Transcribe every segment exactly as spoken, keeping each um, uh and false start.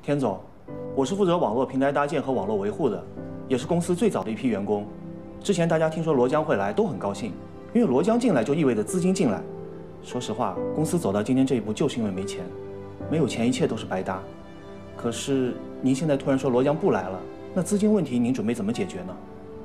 田总，我是负责网络平台搭建和网络维护的，也是公司最早的一批员工。之前大家听说罗江会来，都很高兴，因为罗江进来就意味着资金进来。说实话，公司走到今天这一步，就是因为没钱，没有钱，一切都是白搭。可是您现在突然说罗江不来了，那资金问题您准备怎么解决呢？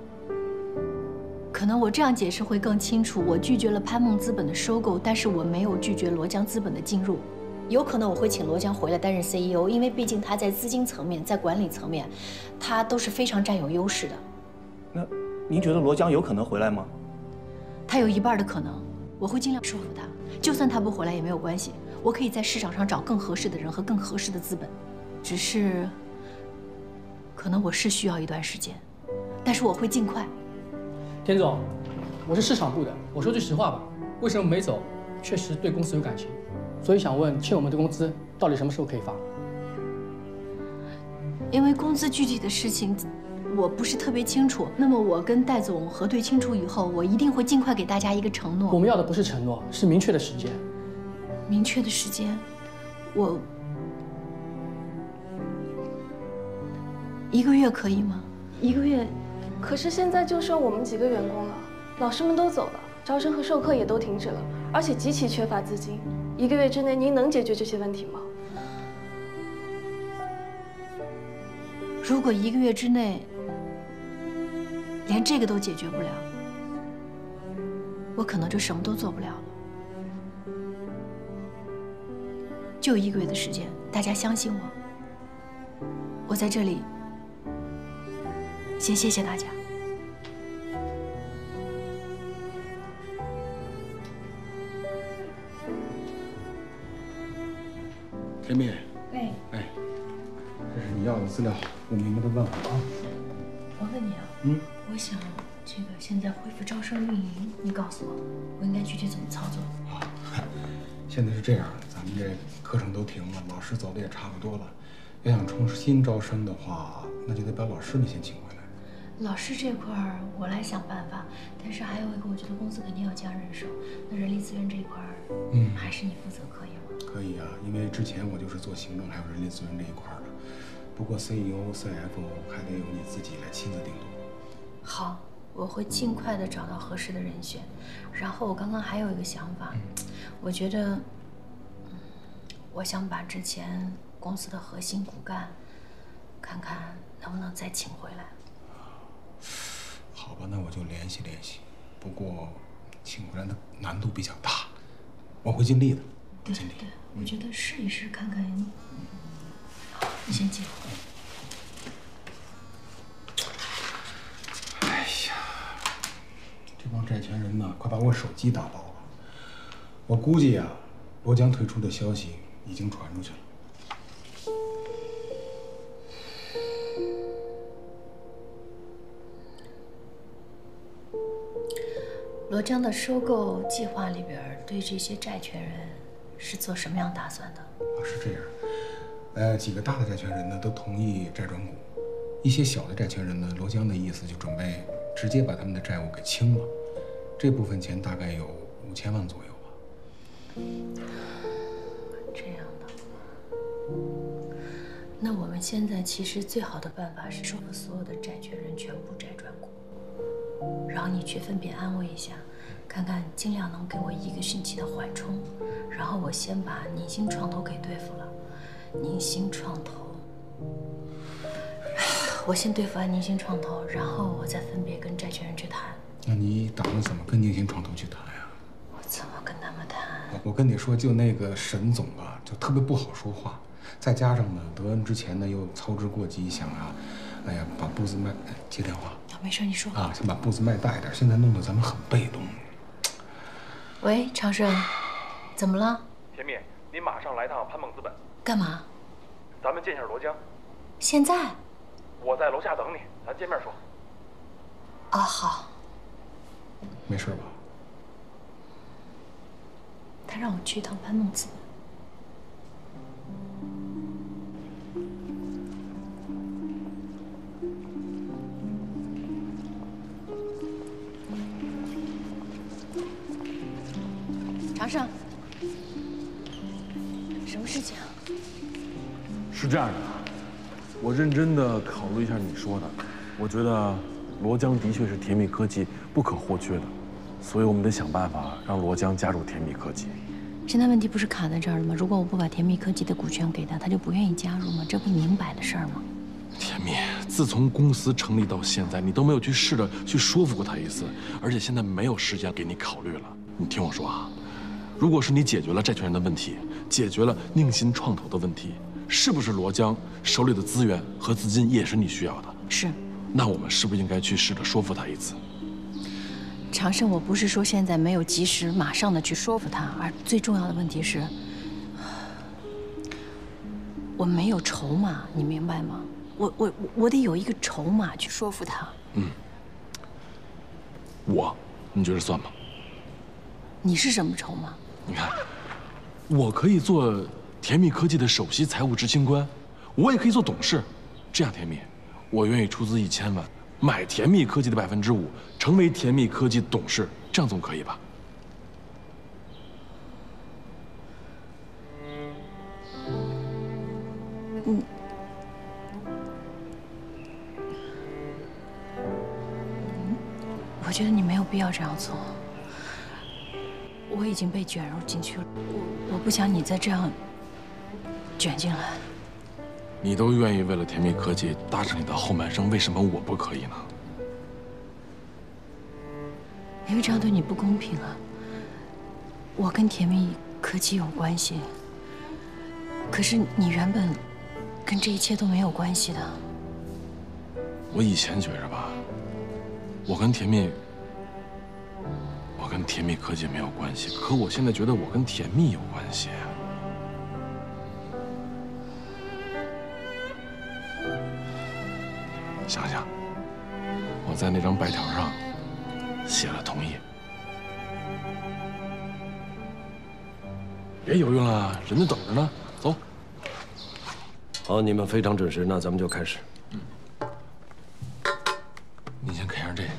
可能我这样解释会更清楚。我拒绝了潘梦资本的收购，但是我没有拒绝罗江资本的进入。有可能我会请罗江回来担任 C E O， 因为毕竟他在资金层面、在管理层面，他都是非常占有优势的。 那您觉得罗江有可能回来吗？ 他有一半的可能，我会尽量说服他。就算他不回来也没有关系，我可以在市场上找更合适的人和更合适的资本。只是，可能我是需要一段时间，但是我会尽快。 田总，我是市场部的，我说句实话吧，为什么没走？确实对公司有感情。所以想问，欠我们的工资到底什么时候可以发？ 因为工资具体的事情我不是特别清楚，那么我跟戴总核对清楚以后，我一定会尽快给大家一个承诺。 我们要的不是承诺，是明确的时间。 明确的时间，我一个月可以吗？一个月？ 可是现在就剩我们几个员工了，老师们都走了，招生和授课也都停止了，而且极其缺乏资金。一个月之内，您能解决这些问题吗？ 如果一个月之内连这个都解决不了，我可能就什么都做不了了。就一个月的时间，大家相信我。我在这里先谢谢大家。 田蜜， 哎， 哎，这是你要的资料，不明白的问我啊。 我问你啊， 嗯， 我想这个现在恢复招生运营，你告诉我，我应该具体怎么操作？ 啊，现在是这样的，咱们这课程都停了，老师走的也差不多了。要想重新招生的话，那就得把老师们先请回来。 老师这块儿我来想办法，但是还有一个，我觉得公司肯定要加人手，那人力资源这一块儿，嗯，还是你负责可以吗？ 可以啊，因为之前我就是做行政还有人力资源这一块的，不过 C E O、C F O 还得由你自己来亲自定夺。 好，我会尽快的找到合适的人选。然后我刚刚还有一个想法，嗯、我觉得，嗯，我想把之前公司的核心骨干，看看能不能再请回来。 好吧，那我就联系联系。不过，请回来的难度比较大，我会尽力的。 对对，我觉得试一试看看。嗯，好，你先进。 哎呀，这帮债权人呢，快把我手机打爆了。我估计呀、啊，罗江退出的消息已经传出去了。 罗江的收购计划里边，对这些债权人是做什么样打算的？ 啊，是这样，呃，几个大的债权人呢都同意债转股，一些小的债权人呢，罗江的意思就准备直接把他们的债务给清了，这部分钱大概有五千万左右吧。 这样的，那我们现在其实最好的办法是说服所有的债权人全部债转股。然后你去分别安慰一下，看看尽量能给我一个星期的缓冲，然后我先把宁兴创投给对付了。宁兴创投，我先对付完宁兴创投，然后我再分别跟债权人去谈。 那你打算怎么跟宁兴创投去谈呀？ 我怎么跟他们谈？ 我跟你说，就那个沈总啊，就特别不好说话，再加上呢，德恩之前呢又操之过急，想啊，哎呀，把步子迈，接电话。 没事，你说啊，先把步子迈大一点，现在弄得咱们很被动。 喂，长胜，怎么了？ 田蜜，你马上来趟潘梦资本。 干嘛？ 咱们见下罗江。 现在？ 我在楼下等你，咱见面说。 啊，好。 没事吧？ 他让我去一趟潘梦资本。长胜，什么事情啊？ 是这样的， 我认真的考虑一下你说的，我觉得罗江的确是甜蜜科技不可或缺的，所以我们得想办法让罗江加入甜蜜科技。 现在问题不是卡在这儿了吗？如果我不把甜蜜科技的股权给他，他就不愿意加入吗？这不明摆的事儿吗？ 甜蜜，自从公司成立到现在，你都没有去试着去说服过他一次，而且现在没有时间给你考虑了。你听我说啊，如果是你解决了债权人的问题，解决了宁鑫创投的问题，是不是罗江手里的资源和资金也是你需要的？ 是。 那我们是不是应该去试着说服他一次？ 长胜，我不是说现在没有及时马上的去说服他，而最重要的问题是，我没有筹码，你明白吗？我我我得有一个筹码去说服他。 嗯，我，你觉得算吗？ 你是什么筹码？ 你看，我可以做甜蜜科技的首席财务执行官，我也可以做董事。这样，甜蜜，我愿意出资一千万。买甜蜜科技的百分之五，成为甜蜜科技董事，这样总可以吧？ 嗯，我觉得你没有必要这样做。我已经被卷入进去了，我我不想你再这样卷进来。 你都愿意为了甜蜜科技搭上你的后半生，为什么我不可以呢？ 因为这样对你不公平啊！我跟甜蜜科技有关系，可是你原本跟这一切都没有关系的。 我以前觉着吧，我跟甜蜜，我跟甜蜜科技没有关系，可我现在觉得我跟甜蜜有关系。想想，我在那张白条上写了同意。别犹豫了，人家等着呢。走。 好，你们非常准时，那咱们就开始。 嗯。你先看上这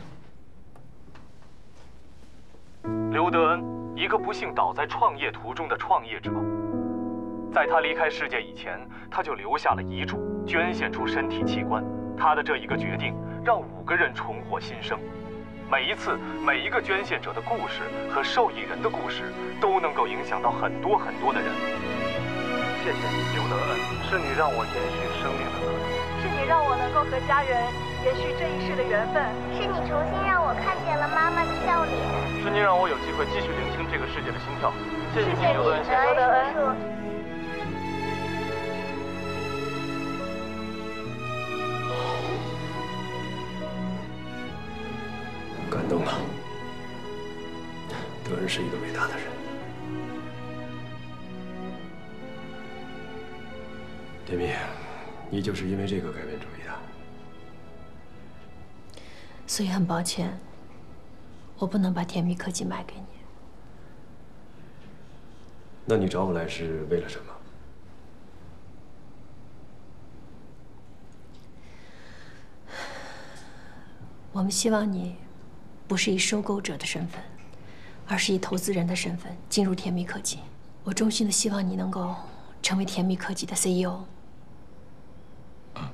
个。 刘德恩，一个不幸倒在创业途中的创业者。在他离开世界以前，他就留下了遗嘱，捐献出身体器官。他的这一个决定，让五个人重获新生。每一次，每一个捐献者的故事和受益人的故事，都能够影响到很多很多的人。谢谢你，刘德恩，是你让我延续生命的可能， 是你让我能够和家人延续这一世的缘分， 是你重新让我看见了妈妈的笑脸， 是您让我有机会继续聆听这个世界的心跳。谢谢你，刘德恩，谢谢刘德恩。 感动了，德恩是一个伟大的人。甜蜜，你就是因为这个改变主意的。 所以很抱歉，我不能把甜蜜科技卖给你。 那你找我来是为了什么？ 我们希望你不是以收购者的身份，而是以投资人的身份进入甜蜜科技。我衷心的希望你能够成为甜蜜科技的 C E O。 啊。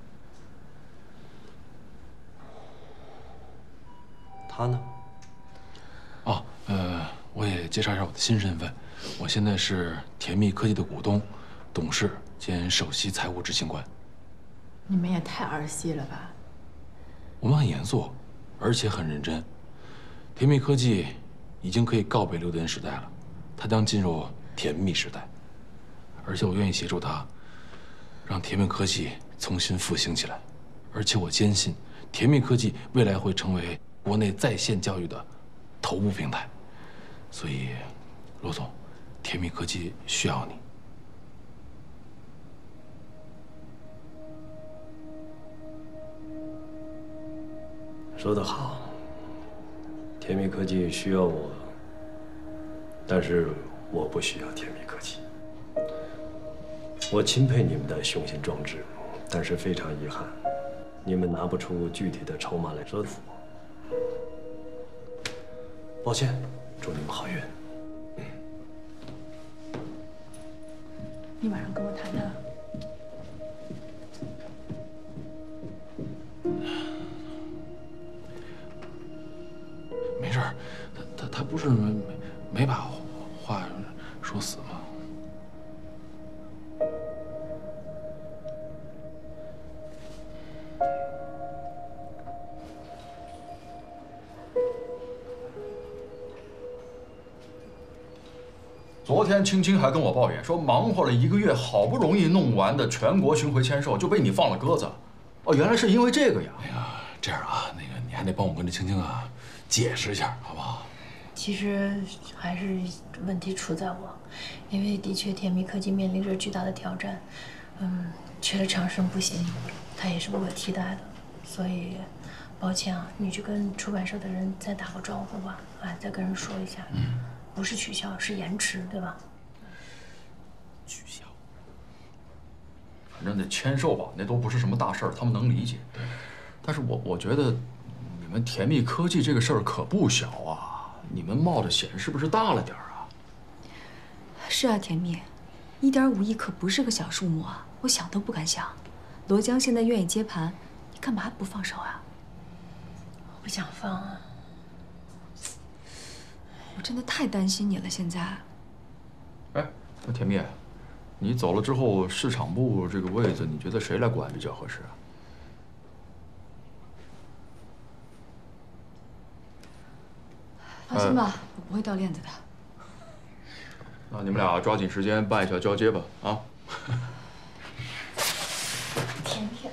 他呢？ 哦，呃，我也介绍一下我的新身份，我现在是甜蜜科技的股东、董事兼首席财务执行官。 你们也太儿戏了吧！ 我们很严肃，而且很认真。甜蜜科技已经可以告别刘德恩时代了，它将进入甜蜜时代，而且我愿意协助它，让甜蜜科技重新复兴起来。而且我坚信，甜蜜科技未来会成为国内在线教育的头部平台。所以，罗总，甜蜜科技需要你。 说得好，甜蜜科技需要我，但是我不需要甜蜜科技。我钦佩你们的雄心壮志，但是非常遗憾，你们拿不出具体的筹码来说服我。抱歉，祝你们好运。嗯。 你晚上跟我谈谈。 昨天青青还跟我抱怨说，忙活了一个月，好不容易弄完的全国巡回签售就被你放了鸽子。哦，原来是因为这个呀！ 哎呀，这样啊，那个你还得帮我跟这青青啊解释一下，好不好？ 其实还是问题出在我，因为的确甜蜜科技面临着巨大的挑战，嗯，缺了长生不行，它也是不可替代的，所以。 抱歉啊，你去跟出版社的人再打个招呼吧，哎，再跟人说一下，嗯，不是取消，是延迟，对吧？ 取消，反正那签售吧，那都不是什么大事儿，他们能理解。对，但是我我觉得你们甜蜜科技这个事儿可不小啊，你们冒的险是不是大了点儿啊？ 是啊，甜蜜，一点五亿可不是个小数目啊，我想都不敢想。罗江现在愿意接盘，你干嘛不放手啊？ 不想放啊！ 我真的太担心你了，现在。 哎，那甜蜜，你走了之后，市场部这个位子，你觉得谁来管比较合适啊？ 放心吧，我不会掉链子的。 那你们俩抓紧时间办一下交接吧，啊！ 甜甜。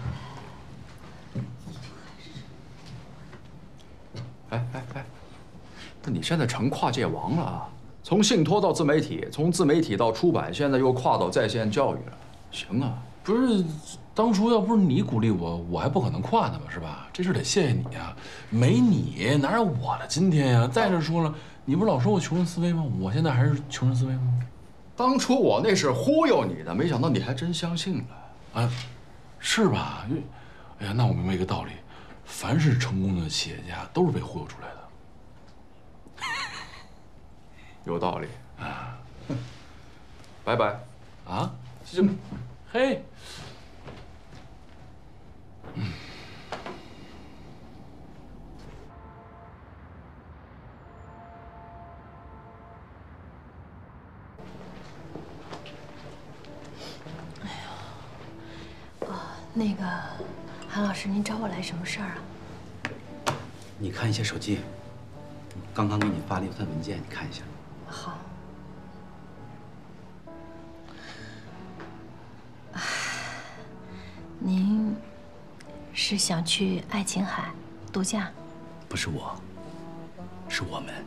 哎哎哎，那你现在成跨界王了啊！从信托到自媒体，从自媒体到出版，现在又跨到在线教育了。行啊， 不是，当初要不是你鼓励我，我还不可能跨呢嘛，是吧？这事得谢谢你呀，没你哪有我的今天呀？再者说了，你不是老说我穷人思维吗？我现在还是穷人思维吗？ 当初我那是忽悠你的，没想到你还真相信了， 啊，是吧？哎呀，那我明白一个道理。 凡是成功的企业家都是被忽悠出来的， 有道理啊！拜拜啊！这嘿，嗯， 哎呀，啊，那个。 韩老师，您找我来什么事儿啊？ 你看一下手机，刚刚给你发了一份文件，你看一下。 好。您是想去爱琴海度假？ 不是我，是我们。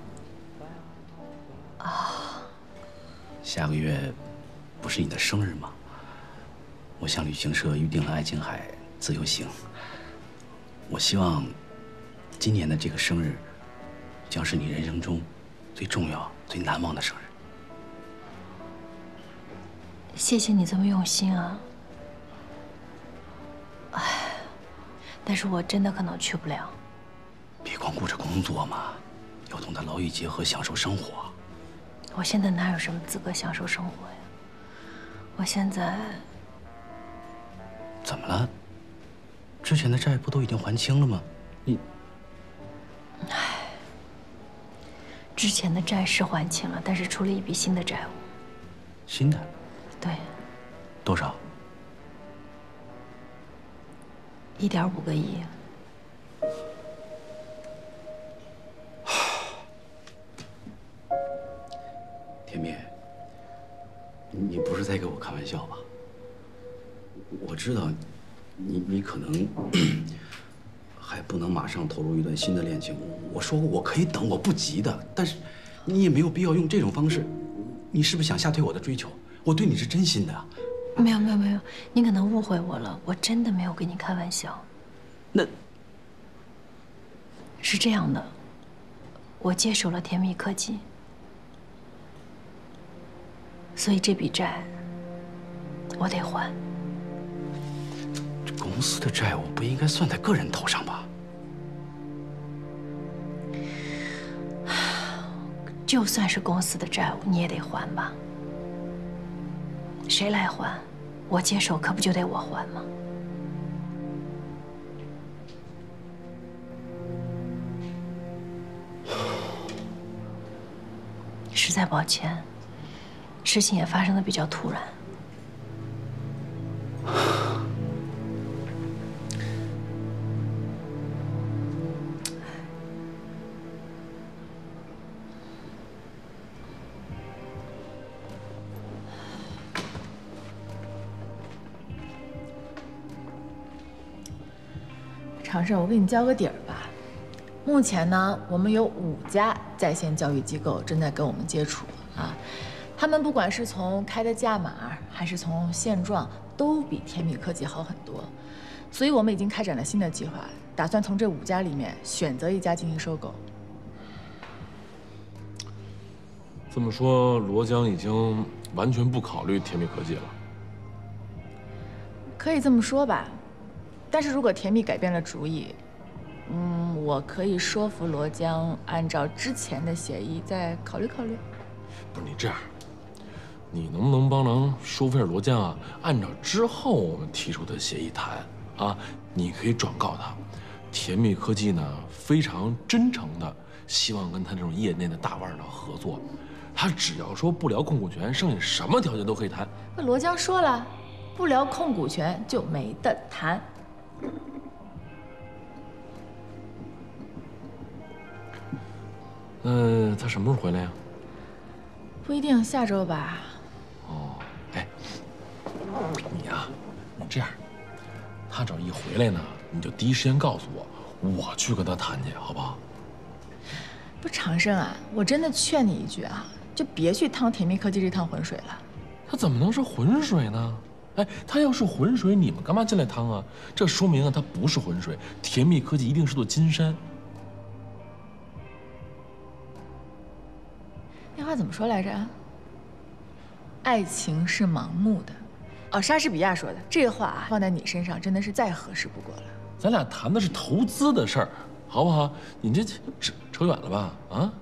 啊。 下个月不是你的生日吗？我向旅行社预定了爱琴海。 自由行，我希望今年的这个生日将是你人生中最重要、最难忘的生日。 谢谢你这么用心啊！哎，但是我真的可能去不了。 别光顾着工作嘛，要懂得劳逸结合，享受生活。 我现在哪有什么资格享受生活呀？我现在怎么了？ 之前的债不都已经还清了吗？你， 唉，之前的债是还清了，但是出了一笔新的债务。 新的？ 对。 多少？ 一点五个亿。 甜蜜，你不是在跟我开玩笑吧？我知道。 你你可能还不能马上投入一段新的恋情。我说过我可以等，我不急的。但是你也没有必要用这种方式。你是不是想吓退我的追求？我对你是真心的。 没有没有没有，你可能误会我了，我真的没有跟你开玩笑。 那是这样的，我接手了甜蜜科技，所以这笔债我得还。 公司的债务不应该算在个人头上吧？ 就算是公司的债务，你也得还吧？谁来还？我接手可不就得我还吗？实在抱歉，事情也发生的比较突然。 常胜，我给你交个底儿吧。目前呢，我们有五家在线教育机构正在跟我们接触啊，他们不管是从开的价码，还是从现状，都比天密科技好很多。所以我们已经开展了新的计划，打算从这五家里面选择一家进行收购。 这么说，罗江已经完全不考虑天密科技了。 可以这么说吧，但是如果甜蜜改变了主意，嗯，我可以说服罗江按照之前的协议再考虑考虑。 不是你这样，你能不能帮忙说服一下罗江啊？按照之后我们提出的协议谈啊，你可以转告他，甜蜜科技呢非常真诚的希望跟他这种业内的大腕呢合作，他只要说不聊控股权，剩下什么条件都可以谈。 那罗江说了。不聊控股权就没得谈。 那他什么时候回来呀？ 不一定，下周吧。 哦，哎，你呀，你这样，他只要一回来呢，你就第一时间告诉我，我去跟他谈去，好不好？ 不，长生啊，我真的劝你一句啊，就别去趟甜蜜科技这趟浑水了。 他怎么能是浑水呢？哎，他要是浑水，你们干嘛进来趟啊？这说明啊，他不是浑水，甜蜜科技一定是座金山。 那话怎么说来着？爱情是盲目的。哦，莎士比亚说的这话啊，放在你身上真的是再合适不过了。 咱俩谈的是投资的事儿，好不好？你这扯扯远了吧？啊？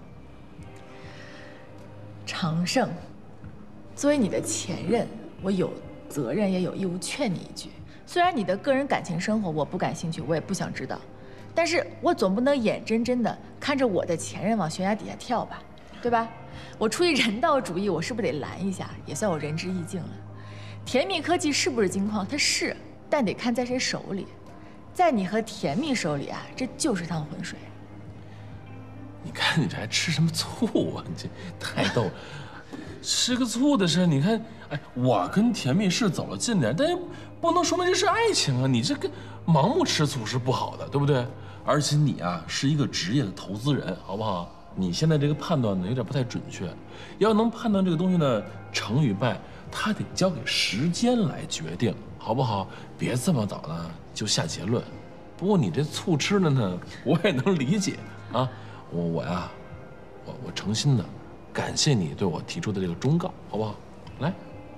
长胜，作为你的前任，我有责任也有义务劝你一句：虽然你的个人感情生活我不感兴趣，我也不想知道，但是我总不能眼睁睁的看着我的前任往悬崖底下跳吧，对吧？我出于人道主义，我是不是得拦一下，也算我仁至义尽了。甜蜜科技是不是金矿？它是，但得看在谁手里。在你和甜蜜手里啊，这就是趟浑水。 你看你这还吃什么醋啊？你这太逗了。吃个醋的事，你看，哎，我跟甜蜜是走了近点，但也不能说明这是爱情啊！你这个盲目吃醋是不好的，对不对？而且你啊是一个职业的投资人，好不好？你现在这个判断呢有点不太准确，要能判断这个东西呢成与败，它得交给时间来决定，好不好？别这么早呢就下结论。不过你这醋吃的呢，我也能理解啊。我我呀，我我诚心的。感谢你对我提出的这个忠告，好不好？来，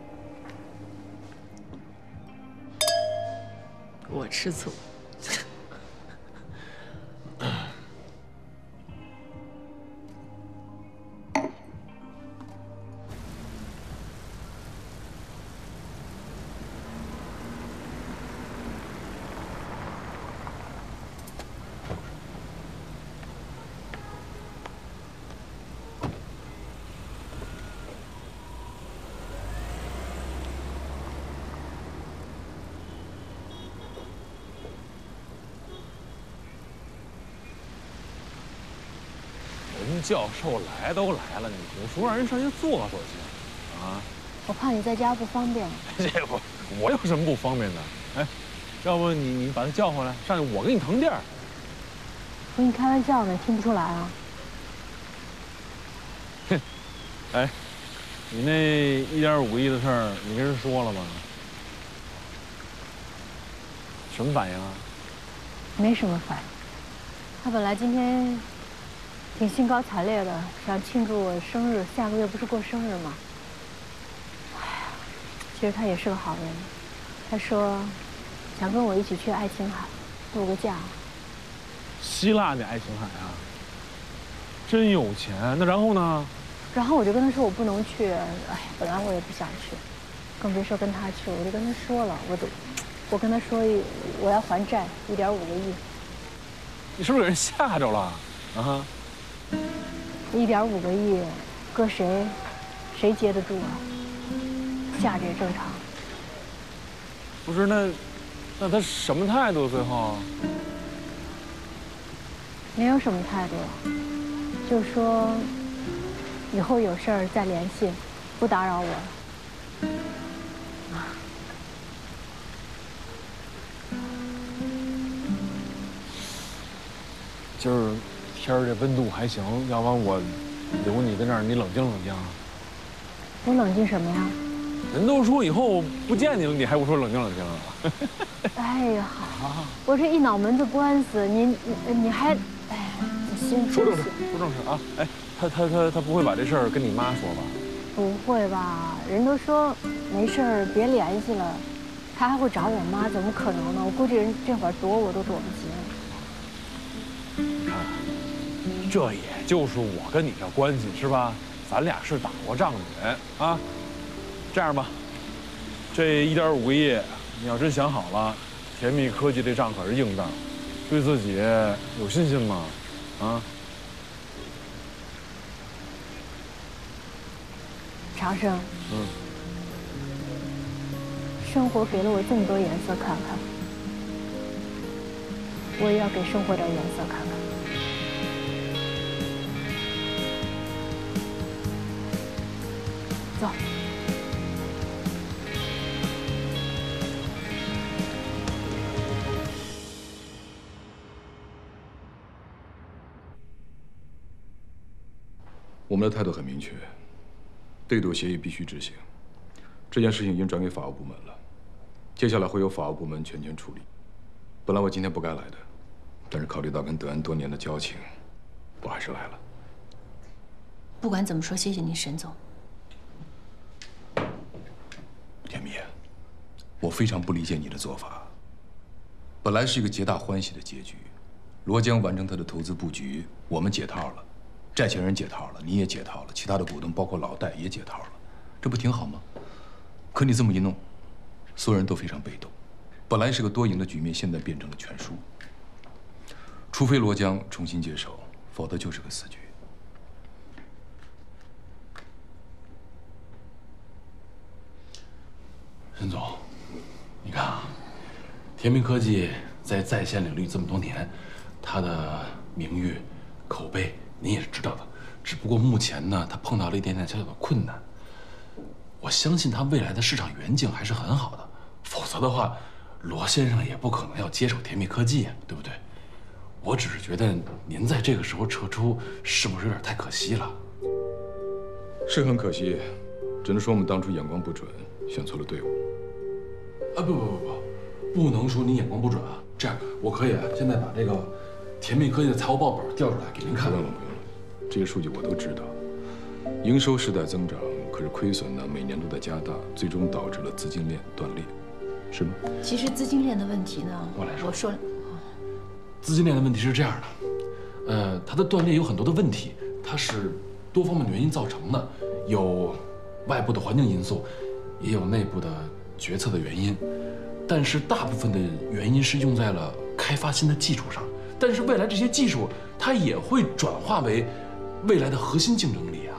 我吃醋。 人教授来都来了，你不说让人上去坐坐去，啊？ 我怕你在家不方便。 这不，我有什么不方便的？哎，要不你你把他叫回来，上去我给你腾地儿。 我跟你开玩笑呢，听不出来啊？ 哼，哎，你那一点五个亿的事儿，你跟人说了吗？什么反应啊？ 没什么反应。他本来今天挺兴高采烈的，想庆祝我生日，下个月不是过生日吗？哎呀，其实他也是个好人。他说想跟我一起去爱琴海度个假。 希腊的爱琴海啊，真有钱。那然后呢？ 然后我就跟他说我不能去，哎，本来我也不想去，更别说跟他去。我就跟他说了，我得，我跟他说我要还债一点五个亿。 你是不是给人吓着了？啊？ 一点五个亿，搁谁，谁接得住啊？吓着也正常。 不是那，那他什么态度？最后？ 没有什么态度，就说以后有事儿再联系，不打扰我了。 今儿天儿这温度还行，要不然我留你在那儿，你冷静冷静啊。 我冷静什么呀？ 人都说以后不见你了，你还不说冷静冷静啊？ 哎呀，好，我这一脑门子官司，你你你还，哎，你先说正事，说正事啊！哎，他他他他不会把这事儿跟你妈说吧？ 不会吧？人都说没事儿别联系了，他还会找我妈，怎么可能呢？我估计人这会儿躲我都躲不及。 你看，这也就是我跟你这关系是吧？咱俩是打过仗的人啊。这样吧，这一点五个亿，你要真想好了，甜蜜科技这账可是硬账，对自己有信心吗？啊？ 长生， 嗯， 生活给了我这么多颜色看看，我也要给生活点颜色看看。走。 我们的态度很明确，对赌协议必须执行。这件事情已经转给法务部门了，接下来会由法务部门全权处理。本来我今天不该来的，但是考虑到跟德安多年的交情，我还是来了。 不管怎么说，谢谢你，沈总。 甜蜜，我非常不理解你的做法。本来是一个皆大欢喜的结局，罗江完成他的投资布局，我们解套了。 债权人解套了，你也解套了，其他的股东包括老戴也解套了，这不挺好吗？可你这么一弄，所有人都非常被动。本来是个多赢的局面，现在变成了全输。除非罗江重新接手，否则就是个死局。 沈总，你看啊，甜蜜科技在在线领域这么多年，它的名誉、口碑。 您也是知道的，只不过目前呢，他碰到了一点点小小的困难。我相信他未来的市场远景还是很好的，否则的话，罗先生也不可能要接手甜蜜科技呀，对不对？我只是觉得您在这个时候撤出，是不是有点太可惜了？ 是很可惜，只能说我们当初眼光不准，选错了队伍。 啊，不不不不，不能说你眼光不准啊。这样，我可以现在把这个甜蜜科技的财务报表调出来给您看。 不用了，不用了。 这些数据我都知道，营收是在增长，可是亏损呢每年都在加大，最终导致了资金链断裂，是吗？ 其实资金链的问题呢， 我来说， 我说了， 资金链的问题是这样的，呃，它的断裂有很多的问题，它是多方面的原因造成的，有外部的环境因素，也有内部的决策的原因，但是大部分的原因是用在了开发新的技术上，但是未来这些技术它也会转化为 未来的核心竞争力啊！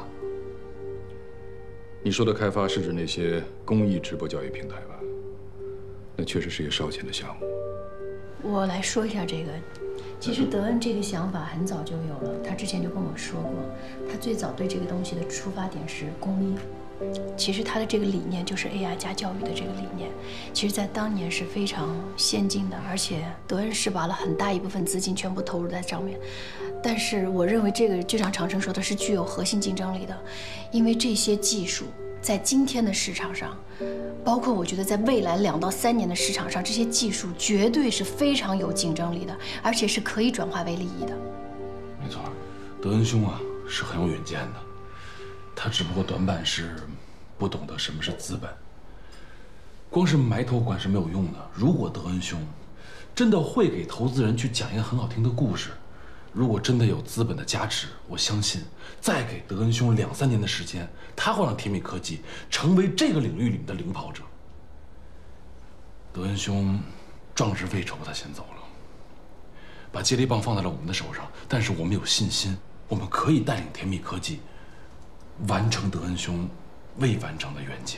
你说的开发是指那些公益直播教育平台吧？那确实是一个烧钱的项目。 我来说一下这个。其实德恩这个想法很早就有了，他之前就跟我说过，他最早对这个东西的出发点是公益。 其实他的这个理念就是 A I 加教育的这个理念，其实在当年是非常先进的，而且德恩是把了很大一部分资金全部投入在上面。但是我认为这个就像长生说的是具有核心竞争力的，因为这些技术在今天的市场上，包括我觉得在未来两到三年的市场上，这些技术绝对是非常有竞争力的，而且是可以转化为利益的。 没错，德恩兄啊是很有远见的。 他只不过短板是不懂得什么是资本，光是埋头管是没有用的。如果德恩兄真的会给投资人去讲一个很好听的故事，如果真的有资本的加持，我相信再给德恩兄两三年的时间，他会让甜蜜科技成为这个领域里面的领跑者。德恩兄壮志未酬，他先走了，把接力棒放在了我们的手上，但是我们有信心，我们可以带领甜蜜科技 完成德恩兄未完成的愿景。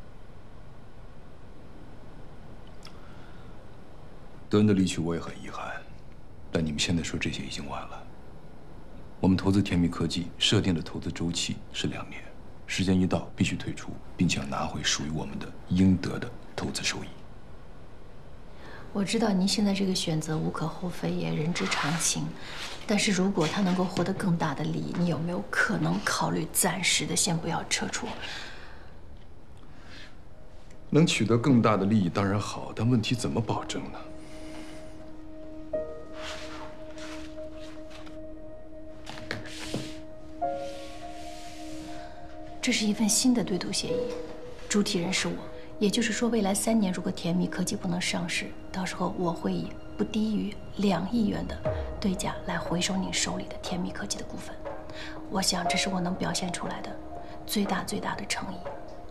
德恩的离去我也很遗憾，但你们现在说这些已经晚了。我们投资甜蜜科技设定的投资周期是两年，时间一到必须退出，并且要拿回属于我们的应得的投资收益。 我知道您现在这个选择无可厚非，也人之常情。但是如果他能够获得更大的利益，你有没有可能考虑暂时的先不要撤出？ 能取得更大的利益当然好，但问题怎么保证呢？ 这是一份新的对赌协议，主体人是我。也就是说，未来三年如果甜蜜科技不能上市，到时候我会以不低于两亿元的对价来回收您手里的甜蜜科技的股份。我想这是我能表现出来的最大最大的诚意。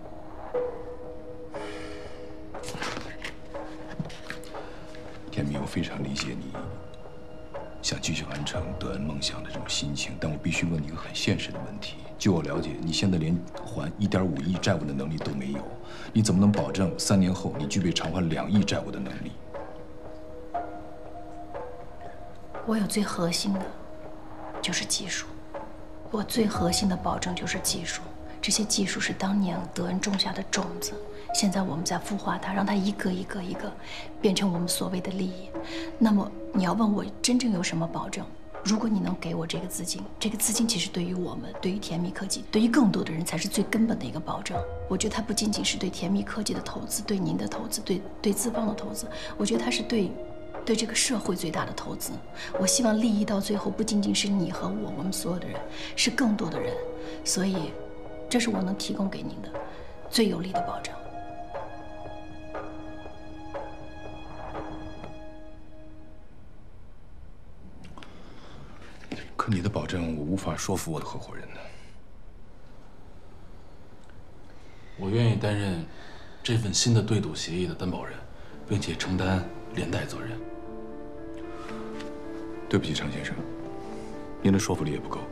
甜蜜，我非常理解你想继续完成德恩梦想的这种心情，但我必须问你一个很现实的问题。据我了解，你现在连还一点五亿债务的能力都没有，你怎么能保证三年后你具备偿还两亿债务的能力？ 我有最核心的，就是技术。我最核心的保证就是技术。这些技术是当年德恩种下的种子，现在我们在孵化它，让它一个一个一个变成我们所谓的利益。那么你要问我真正有什么保证？如果你能给我这个资金，这个资金其实对于我们，对于甜蜜科技，对于更多的人才是最根本的一个保证。我觉得它不仅仅是对甜蜜科技的投资，对您的投资，对对资方的投资，我觉得它是对对这个社会最大的投资。我希望利益到最后不仅仅是你和我，我们所有的人，是更多的人。所以，这是我能提供给您的最有力的保证。 可你的保证，我无法说服我的合伙人呢。 我愿意担任这份新的对赌协议的担保人，并且承担连带责任。 对不起，常先生，您的说服力也不够。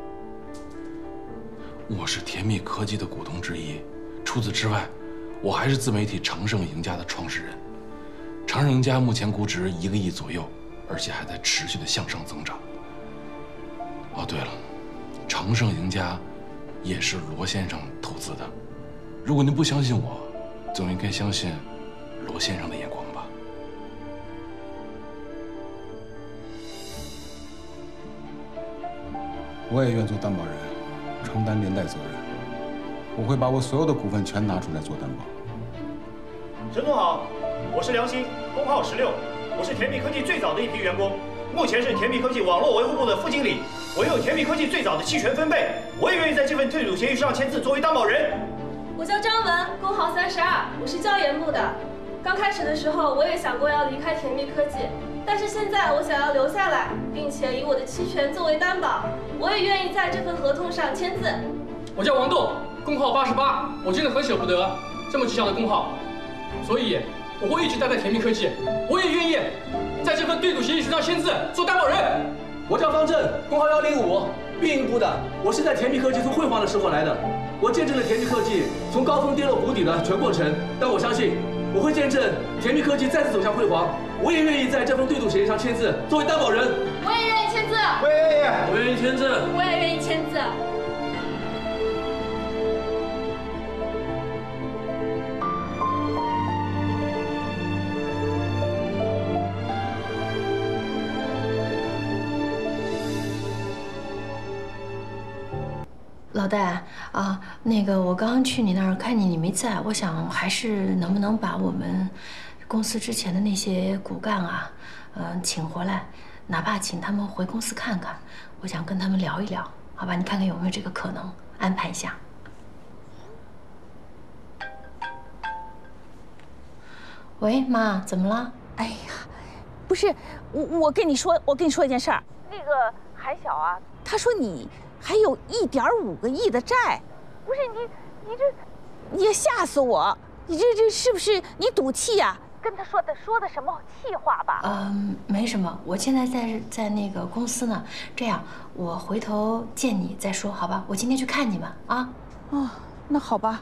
我是甜蜜科技的股东之一，除此之外，我还是自媒体长盛赢家的创始人。长盛赢家目前估值一个亿左右，而且还在持续的向上增长。哦，对了，长盛赢家也是罗先生投资的。如果您不相信我，总应该相信罗先生的眼光吧。 我也愿做担保人，承担连带责任。我会把我所有的股份全拿出来做担保。 陈总好，我是梁鑫，工号十六，我是甜蜜科技最早的一批员工，目前是甜蜜科技网络维护部的副经理。我有甜蜜科技最早的期权分配，我也愿意在这份对赌协议书上签字，作为担保人。 我叫张文，工号三十二，我是教研部的。刚开始的时候，我也想过要离开甜蜜科技，但是现在我想要留下来，并且以我的期权作为担保，我也愿意在这份合同上签字。 我叫王栋，工号八十八，我真的很舍不得这么吉祥的工号，所以我会一直待在甜蜜科技，我也愿意在这份对赌协议书上签字做担保人。 我叫方正，工号幺零五，运营部的。我是在甜蜜科技从辉煌的时候来的，我见证了甜蜜科技从高峰跌落谷底的全过程。但我相信，我会见证甜蜜科技再次走向辉煌。我也愿意在这份对赌协议上签字，作为担保人。 我也愿意签字。 我也愿意，我愿意签字。 我也愿意签字。 老戴啊，那个我刚刚去你那儿看见你没在，我想还是能不能把我们公司之前的那些骨干啊，嗯，请回来，哪怕请他们回公司看看，我想跟他们聊一聊，好吧？你看看有没有这个可能，安排一下。喂，妈，怎么了？ 哎呀，不是我，我跟你说，我跟你说一件事儿。那个海晓啊，他说你还有一点五个亿的债，不是你，你这，你也吓死我！你这这是不是你赌气呀？跟他说的说的什么气话吧？ 嗯，没什么，我现在在在那个公司呢。这样，我回头见你再说，好吧？我今天去看你们啊。 哦，那好吧。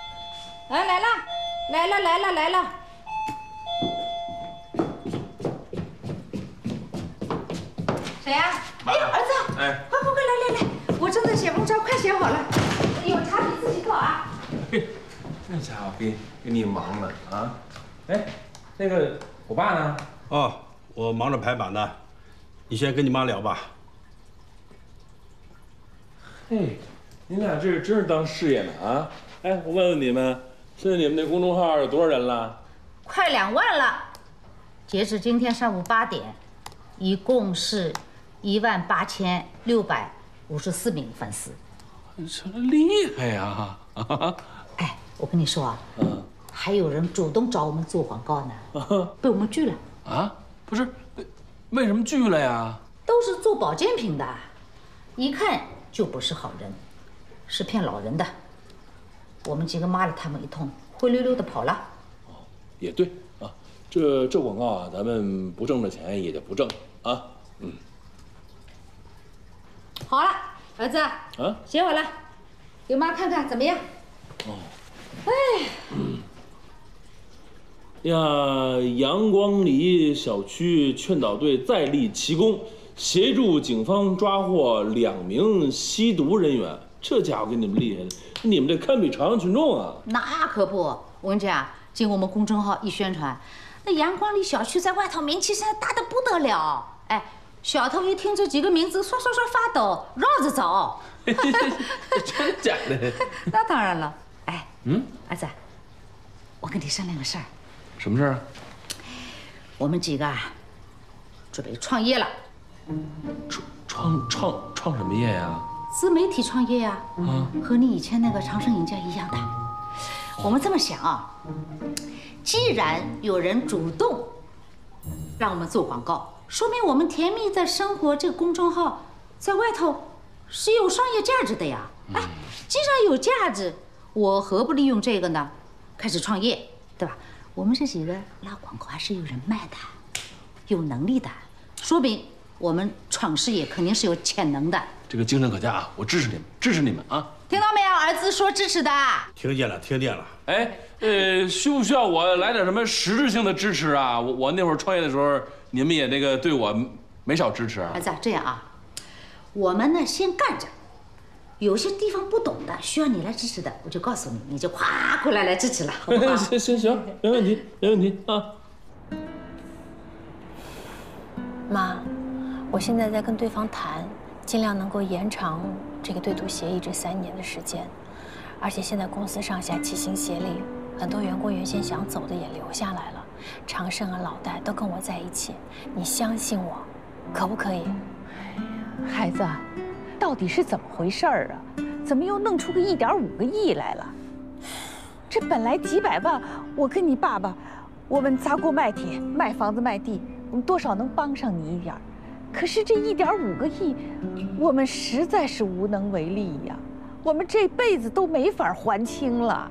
来来了，来了来了来了！ 谁呀？哎呦，儿子， 哎， 快快快，来来来，我正在写文章，快写好了。有茶你自己倒啊。 嘿，这家伙给给你忙的啊！哎，那个我爸呢？ 哦，我忙着排版呢，你先跟你妈聊吧。 嘿，你俩这真是当事业呢啊！哎，我问问你们，现在你们那公众号有多少人了？ 快两万了，截至今天上午八点，一共是一万八千六百五十四名粉丝。 这厉害呀！ 哎，我跟你说啊， 嗯， 还有人主动找我们做广告呢，被我们拒了。 啊？不是，为什么拒了呀？ 都是做保健品的，一看就不是好人，是骗老人的。我们几个骂了他们一通，灰溜溜的跑了。 也对啊，这这广告啊，咱们不挣着钱也就不挣啊。嗯。 好了，儿子， 啊， 写好了，给妈看看怎么样？ 哦。 哎。 嗯。呀，阳光里小区劝导队再立奇功，协助警方抓获两名吸毒人员。这家伙给你们厉害的，你们这堪比朝阳群众啊！ 那可不，我跟你讲，经我们公众号一宣传，那阳光里小区在外头名气现在大得不得了。哎，小偷一听这几个名字，刷刷刷发抖，绕着走。 真假的？ 那当然了。哎， 嗯， 儿子，我跟你商量个事儿。 什么事儿？ 我们几个啊，准备创业了。 创创创创什么业呀？ 自媒体创业呀， 啊， 和你以前那个长生影家一样的。我们这么想啊，既然有人主动让我们做广告，说明我们甜蜜在生活这个公众号在外头是有商业价值的呀。哎，既然有价值，我何不利用这个呢？开始创业，对吧？我们这几个拉广告还是有人脉的，有能力的，说明我们创事业肯定是有潜能的。 这个精神可嘉啊！我支持你们，支持你们啊！ 听到没有？儿子说支持的。 听见了，听见了。 哎，呃，需不需要我来点什么实质性的支持啊？我我那会儿创业的时候，你们也那个对我没少支持啊。 儿子，这样啊，我们呢先干着，有些地方不懂的需要你来支持的，我就告诉你，你就夸过来来支持了，好不好？ 行行行，没问题，没问题啊。 妈，我现在在跟对方谈。尽量能够延长这个对赌协议这三年的时间，而且现在公司上下齐心协力，很多员工原先想走的也留下来了，长盛啊、老戴都跟我在一起，你相信我，可不可以？ 孩子，到底是怎么回事儿啊？怎么又弄出个一点五个亿来了？这本来几百万，我跟你爸爸，我们砸锅卖铁、卖房子卖地，我们多少能帮上你一点儿。可是这一点五个亿，我们实在是无能为力呀，我们这辈子都没法还清了。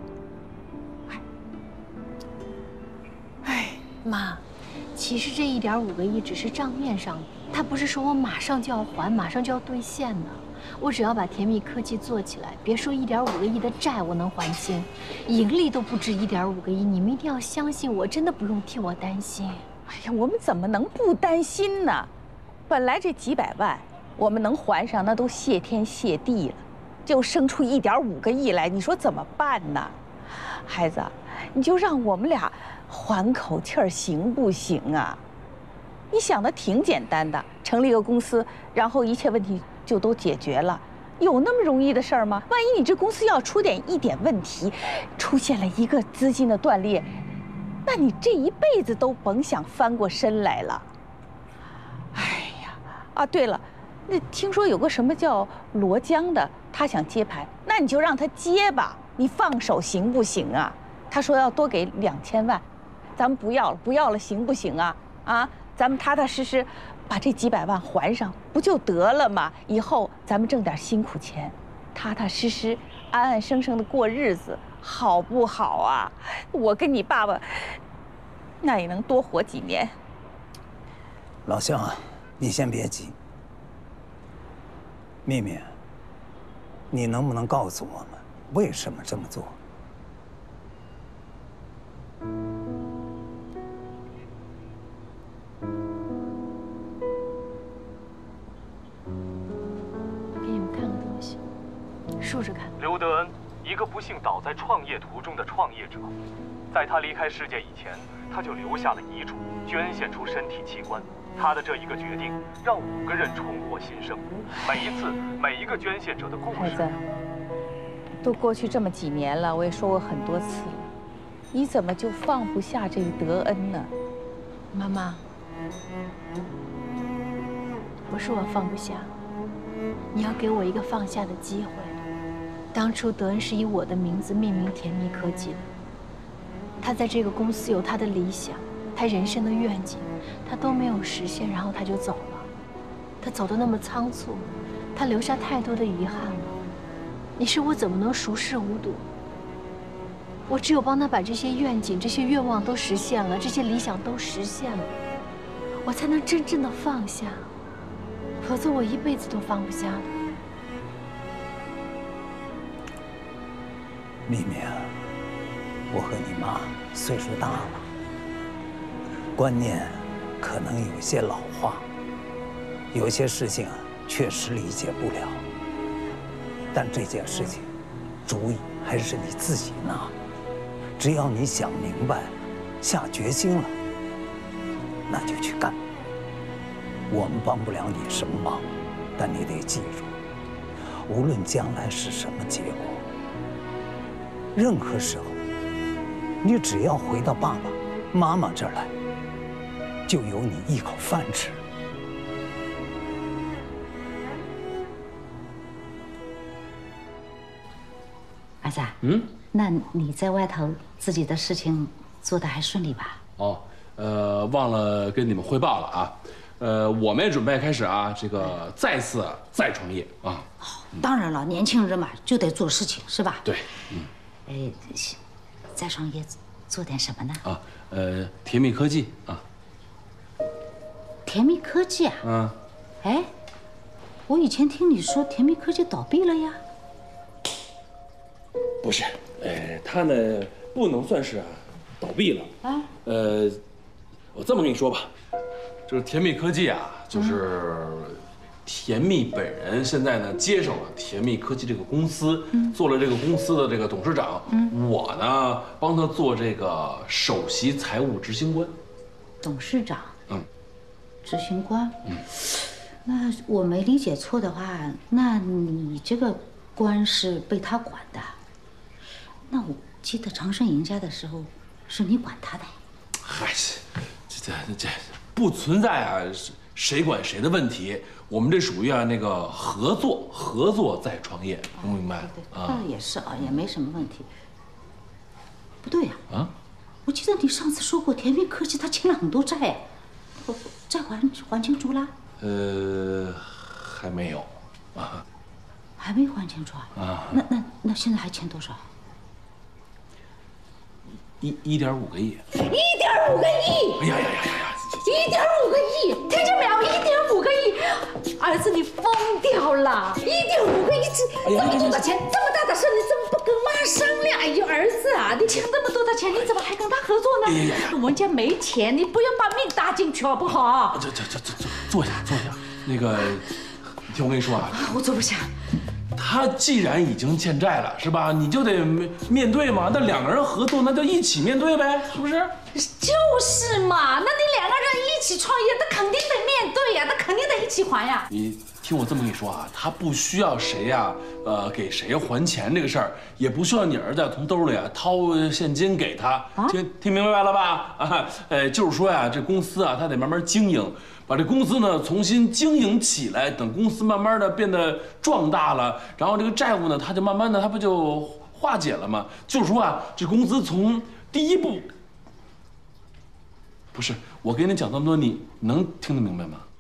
哎，妈，其实这一点五个亿只是账面上的，它不是说我马上就要还，马上就要兑现的。我只要把甜蜜科技做起来，别说一点五个亿的债我能还清，盈利都不止一点五个亿。你们一定要相信我，真的不用替我担心。 哎呀，我们怎么能不担心呢？本来这几百万我们能还上，那都谢天谢地了，就生出一点五个亿来，你说怎么办呢？孩子，你就让我们俩缓口气儿行不行啊？你想的挺简单的，成立一个公司，然后一切问题就都解决了，有那么容易的事儿吗？万一你这公司要出点一点问题，出现了一个资金的断裂，那你这一辈子都甭想翻过身来了。啊，对了，那听说有个什么叫罗江的，他想接盘，那你就让他接吧，你放手行不行啊？他说要多给两千万，咱们不要了，不要了，行不行啊？啊，咱们踏踏实实把这几百万还上，不就得了吗？以后咱们挣点辛苦钱，踏踏实实、安安生生的过日子，好不好啊？我跟你爸爸，那也能多活几年。 老乡啊，你先别急。秘密，你能不能告诉我们为什么这么做？ 述说看。 刘德恩，一个不幸倒在创业途中的创业者，在他离开世界以前，他就留下了遗嘱，捐献出身体器官。他的这一个决定，让五个人重获新生。每一次，每一个捐献者的故事。 孩子，都过去这么几年了，我也说过很多次了，你怎么就放不下这个德恩呢？ 妈妈，不是我放不下，你要给我一个放下的机会。当初德恩是以我的名字命名甜蜜科技的，他在这个公司有他的理想，他人生的愿景，他都没有实现，然后他就走了。他走得那么仓促，他留下太多的遗憾了。你说我怎么能熟视无睹？我只有帮他把这些愿景、这些愿望都实现了，这些理想都实现了，我才能真正的放下。否则我一辈子都放不下的。 咪咪啊，我和你妈岁数大了，观念可能有些老化，有些事情啊确实理解不了。但这件事情，主意还是你自己拿。只要你想明白，下决心了，那就去干。我们帮不了你什么忙，但你得记住，无论将来是什么结果，任何时候，你只要回到爸爸妈妈这儿来，就有你一口饭吃。 儿子，嗯，那你在外头自己的事情做得还顺利吧？ 哦，呃，忘了跟你们汇报了啊。呃，我们也准备开始啊，这个再次再创业啊。 当然了，年轻人嘛就得做事情，是吧？ 对，嗯。 哎，再创业做点什么呢？ 啊，呃，甜蜜科技啊。 甜蜜科技啊？ 嗯。 哎，我以前听你说甜蜜科技倒闭了呀。 不是，呃，它呢不能算是啊倒闭了啊。呃，我这么跟你说吧。就是甜蜜科技啊，就是甜蜜本人现在呢接手了甜蜜科技这个公司，嗯、做了这个公司的这个董事长。嗯、我呢帮他做这个首席财务执行官。 董事长。 嗯。 执行官。 嗯。 那我没理解错的话，那你这个官是被他管的？那我记得长盛赢家的时候，是你管他的。 嗨，这这这。不存在啊，谁管谁的问题。我们这属于啊那个合作，合作再创业，能明白？ 对对，那也是啊，也没什么问题。不对呀， 啊， 我记得你上次说过，甜蜜科技他欠了很多债呀，债还还清楚了？ 呃，还没有，啊， 还没还清楚啊？啊，那那那现在还欠多少？ 一一点五个亿。 一点五个亿！ 哎呀呀呀呀呀！ 一点五个亿，听见没有？一点五个亿，儿子你疯掉了！一点五个亿，这这么多的钱，这么大的事，你怎么不跟妈商量？哎呦，儿子啊，你欠这么多的钱，你怎么还跟他合作呢？哎呀呀，我们家没钱，你不要把命搭进去好不好？ 这这这这这，坐下坐下。那个，听我跟你说啊， 我坐不下。 他既然已经欠债了，是吧？你就得面对嘛。那两个人合作，那就一起面对呗，是不是？ 就是嘛，那你两个人一起创业，那肯定得面对呀，那肯定得一起还呀。 你听我这么跟你说啊，他不需要谁呀，呃，给谁还钱这个事儿，也不需要你儿子从兜里啊掏现金给他。啊、听听明白了吧？啊，呃，就是说呀，这公司啊，他得慢慢经营。把这公司呢重新经营起来，等公司慢慢的变得壮大了，然后这个债务呢，它就慢慢的，它不就化解了吗？就是说啊，这公司从第一步，不是我给你讲这么多，你能听得明白吗？